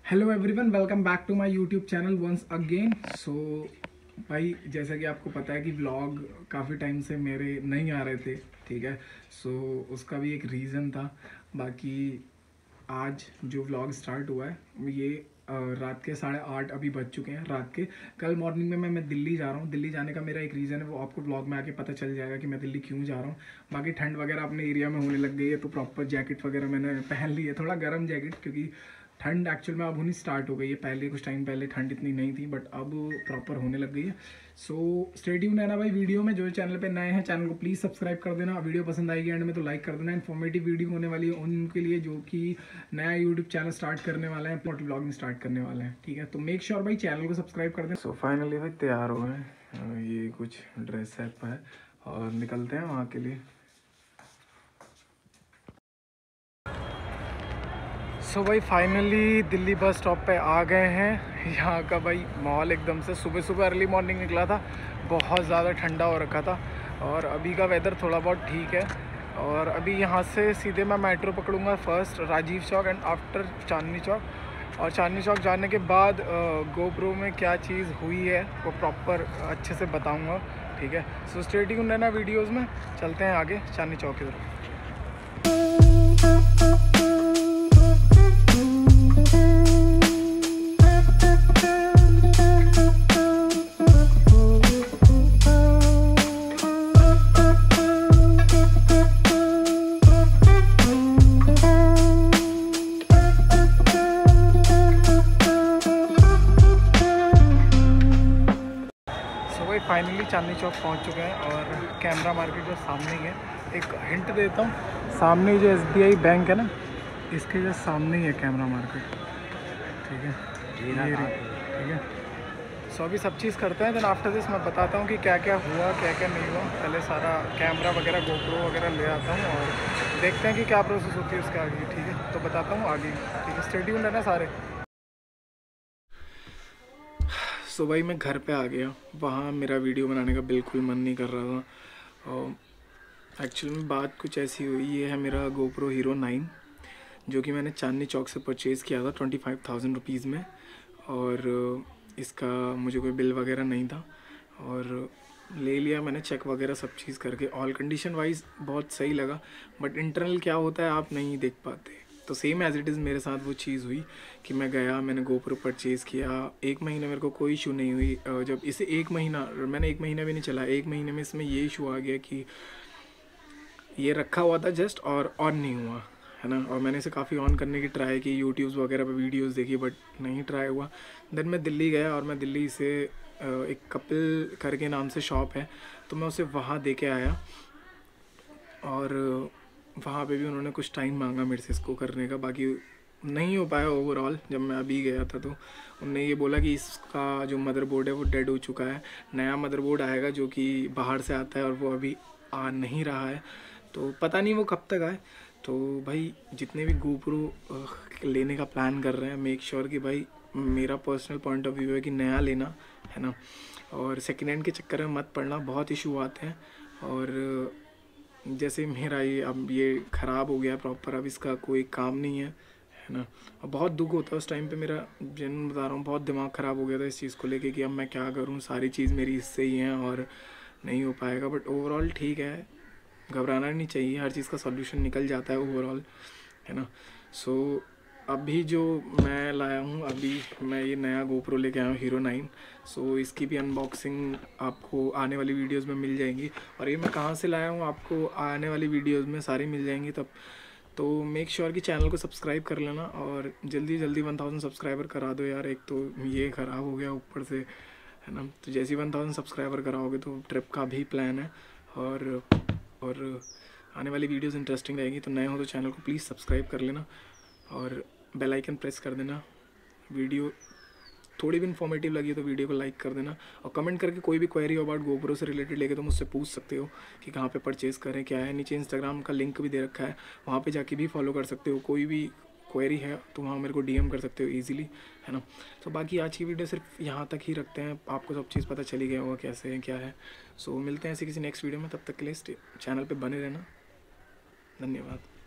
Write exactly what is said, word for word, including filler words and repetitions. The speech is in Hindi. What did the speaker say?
Hello everyone, welcome back to my YouTube channel once again. So भाई, जैसा कि आपको पता है कि व्लॉग काफ़ी टाइम से मेरे नहीं आ रहे थे, ठीक है। सो so, उसका भी एक रीज़न था। बाकी आज जो व्लॉग स्टार्ट हुआ है ये अ, रात के साढ़े आठ अभी बज चुके हैं रात के। कल मॉर्निंग में मैं मैं दिल्ली जा रहा हूँ। दिल्ली जाने का मेरा एक रीज़न है, वो आपको व्लॉग में आके पता चल जाएगा कि मैं दिल्ली क्यों जा रहा हूँ। बाकी ठंड वगैरह अपने एरिया में होने लग गई है, तो प्रॉपर जैकेट वगैरह मैंने पहन ली है, थोड़ा गर्म जैकेट, क्योंकि ठंड एक्चुअल में अब होनी स्टार्ट हो गई है। पहले कुछ टाइम पहले ठंड इतनी नहीं थी, बट अब प्रॉपर होने लग गई है। सो स्टे ट्यून्ड रहना भाई वीडियो में। जो चैनल पे नए हैं चैनल को प्लीज़ सब्सक्राइब कर देना। वीडियो पसंद आएगी एंड में तो लाइक कर देना। इन्फॉर्मेटिव वीडियो होने वाली है उनके लिए जो कि नया यूट्यूब चैनल स्टार्ट करने वाला है, मोटो ब्लॉगिंग स्टार्ट करने वाला है, ठीक है। तो मेक श्योर भाई चैनल को सब्सक्राइब कर देना। सो फाइनली भाई तैयार हो गए, ये कुछ ड्रेस सेट है और निकलते हैं वहाँ के लिए। सो so भाई फाइनली दिल्ली बस स्टॉप पे आ गए हैं। यहाँ का भाई माहौल एकदम से, सुबह सुबह अर्ली मॉर्निंग निकला था, बहुत ज़्यादा ठंडा हो रखा था और अभी का वेदर थोड़ा बहुत ठीक है। और अभी यहाँ से सीधे मैं मेट्रो पकड़ूंगा, first Rajiv Chowk and after Chandni Chowk. और चांदनी चौक जाने के बाद गोप्रो में क्या चीज़ हुई है वो प्रॉपर अच्छे से बताऊँगा, ठीक है। सो स्टे ट्यून्ड रहना वीडियोज़ में। चलते हैं आगे चांदनी चौक की तरफ। फाइनली चांदनी चौक पहुंच चुके हैं और कैमरा मार्केट जो सामने ही है, एक हिंट देता हूँ, सामने जो एस बी आई बैंक है ना, इसके जो सामने ही है कैमरा मार्केट, ठीक है। ये ठीक है। सो अभी सब चीज़ करते हैं, देन आफ्टर दिस मैं बताता हूँ कि क्या क्या हुआ क्या क्या नहीं हुआ। पहले सारा कैमरा वगैरह गोप्रो वगैरह ले आता हूँ और देखते हैं कि क्या प्रोसेस होती है उसके आगे, ठीक है। तो बताता हूँ आगे, ठीक है। स्टे ट्यून्ड रहना सारे। सो भाई मैं घर पे आ गया, वहाँ मेरा वीडियो बनाने का बिल्कुल मन नहीं कर रहा था। और एक्चुअली में बात कुछ ऐसी हुई, ये है मेरा गोप्रो हीरो नाइन, जो कि मैंने चांदनी चौक से परचेज़ किया था ट्वेंटी फाइव थाउजेंड रुपीज़ में। और इसका मुझे कोई बिल वगैरह नहीं था और ले लिया मैंने, चेक वगैरह सब चीज़ करके। ऑल कंडीशन वाइज बहुत सही लगा, बट इंटरनल क्या होता है आप नहीं देख पाते। तो सेम एज इट इज़ मेरे साथ वो चीज़ हुई कि मैं गया, मैंने गोप्रो परचेज़ किया, एक महीने मेरे को कोई इशू नहीं हुई। जब इसे एक महीना मैंने एक महीना भी नहीं चला, एक महीने में इसमें ये इशू आ गया कि ये रखा हुआ था जस्ट और ऑन नहीं हुआ, है ना। और मैंने इसे काफ़ी ऑन करने की ट्राई की, यूट्यूब्स वगैरह पे वीडियोस देखी, बट नहीं ट्राई हुआ। देन मैं दिल्ली गया और मैं दिल्ली से एक कपिल करके नाम से शॉप है, तो मैं उसे वहाँ दे के आया और वहाँ पे भी उन्होंने कुछ टाइम मांगा मेरे से इसको करने का। बाकी नहीं हो पाया ओवरऑल। जब मैं अभी गया था तो उन्होंने ये बोला कि इसका जो मदरबोर्ड है वो डेड हो चुका है, नया मदरबोर्ड आएगा जो कि बाहर से आता है और वो अभी आ नहीं रहा है, तो पता नहीं वो कब तक आए। तो भाई जितने भी गोप्रो लेने का प्लान कर रहे हैं, मेक श्योर कि भाई मेरा पर्सनल पॉइंट ऑफ व्यू है कि नया लेना, है ना। और सेकेंड हैंड के चक्कर में मत पड़ना, बहुत इशू आते हैं। और जैसे मेरा ये अब ये ख़राब हो गया प्रॉपर, अब इसका कोई काम नहीं है, है ना। और बहुत दुख होता है उस टाइम पे, मेरा जेन्युइन बता रहा हूँ, बहुत दिमाग ख़राब हो गया था इस चीज़ को लेके कि अब मैं क्या करूँ, सारी चीज़ मेरी इससे ही है और नहीं हो पाएगा। बट ओवरऑल ठीक है, घबराना नहीं चाहिए, हर चीज़ का सॉल्यूशन निकल जाता है ओवरऑल, है ना। सो so, अभी जो मैं लाया हूँ, अभी मैं ये नया गोप्रो लेके आया हूँ हीरो नाइन। सो इसकी भी अनबॉक्सिंग आपको आने वाली वीडियोस में मिल जाएंगी। और ये मैं कहाँ से लाया हूँ आपको आने वाली वीडियोस में सारी मिल जाएंगी तब। तो मेक श्योर कि चैनल को सब्सक्राइब कर लेना और जल्दी जल्दी वन थाउजेंड सब्सक्राइबर करा दो यार। एक तो ये ख़राब हो गया ऊपर से, है ना। तो जैसे ही वन थाउजेंड सब्सक्राइबर कराओगे तो ट्रिप का भी प्लान है और और आने वाली वीडियोस इंटरेस्टिंग रहेगी। तो नए हो तो चैनल को प्लीज़ सब्सक्राइब कर लेना और बेल आइकन प्रेस कर देना। वीडियो थोड़ी भी इन्फॉर्मेटिव लगी तो वीडियो को लाइक कर देना और कमेंट करके कोई भी क्वेरी हो अबाउट गोप्रो से रिलेटेड लेके तो मुझसे पूछ सकते हो कि कहाँ पे परचेज़ करें, क्या है। नीचे इंस्टाग्राम का लिंक भी दे रखा है, वहाँ पे जाके भी फॉलो कर सकते हो। कोई भी क्वेरी है तो वहाँ मेरे को डीएम कर सकते हो ईजिली, है ना। तो बाकी आज की वीडियो सिर्फ यहाँ तक ही रखते हैं, आपको सब चीज़ पता चली गया होगा कैसे है क्या है। सो मिलते हैं ऐसे किसी नेक्स्ट वीडियो में, तब तक के लिए चैनल पर बने रहना। धन्यवाद।